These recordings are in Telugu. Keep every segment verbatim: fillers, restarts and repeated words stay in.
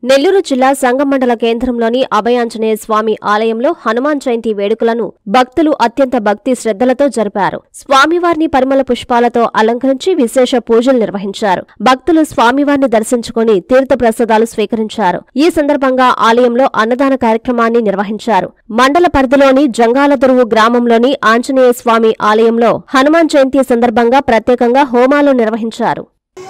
నెల్లూరు జిల్లా సంగమండల కేంద్రంలోని అభయాంజనేయ స్వామి ఆలయంలో హనుమాన్ జయంతి వేడుకలను భక్తులు అత్యంత భక్తి శ్రద్ధలతో జరిపారు. స్వామివారిని పరిమళ పుష్పాలతో అలంకరించి విశేష పూజలు నిర్వహించారు. భక్తులు స్వామివారిని దర్శించుకుని తీర్థ ప్రసాదాలు స్వీకరించారు. ఈ సందర్భంగా ఆలయంలో అన్నదాన కార్యక్రమాన్ని నిర్వహించారు. మండల పరిధిలోని జంగాలదొరువు గ్రామంలోని ఆంజనేయ స్వామి ఆలయంలో హనుమాన్ జయంతి సందర్భంగా ప్రత్యేకంగా హోమాలు నిర్వహించారు.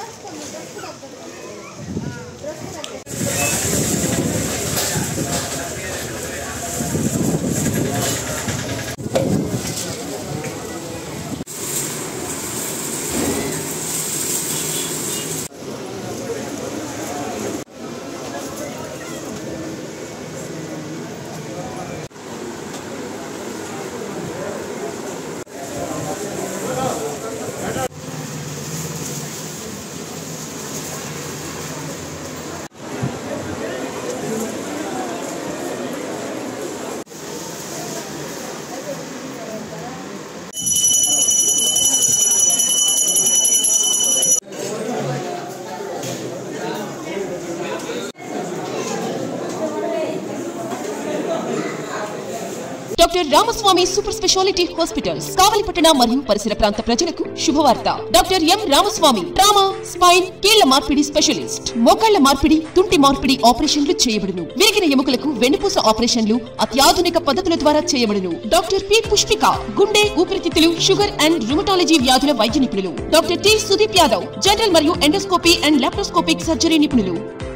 Doctor Ramaswamy super speciality hospitals కావలిపట్టణ మరియు పరిసర ప్రాంత ప్రజలకు శుభవార్త. Doctor M Ramaswamy trauma, spine, కీళ్ల మార్పిడి స్పెషలిస్ట్. మోకాళ్ల మార్పిడి, తుంటి మార్పిడి ఆపరేషన్లు చేయబడును. విరిగిన ఎముకలకు వెన్నుపూస ఆపరేషన్లు అత్యాధునిక పద్ధతుల ద్వారా చేయబడును. డాక్టర్ పి పుష్పిక గుండె, ఊపిరితిత్తులు, షుగర్ అండ్ రుమటాలజీ వ్యాధుల వైద్య నిపుణులు. Doctor T Sudeep Yadav general మరియు ఎండోస్కోపీ అండ్ లాప్రోస్కోపిక్ సర్జరీ నిపుణులు.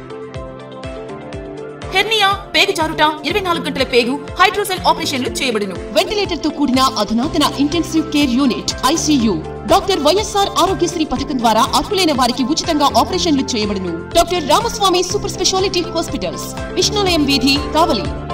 హెర్నియా, పేగు జారుట, ఇరవై నాలుగు గంటల పేగు, హైడ్రోసెల్ ఆపరేషన్లు చేయబడును. వెంటిలేటర్ తో కూడిన అధునాతన intensive care unit ICU. Doctor YSR Aarogyasri పథకం ద్వారా అర్హులైన వారికి ఉచితంగా ఆపరేషన్లు చేయబడును. Doctor Ramaswamy super speciality hospitals, Vishnulayam వీధి, కావలి.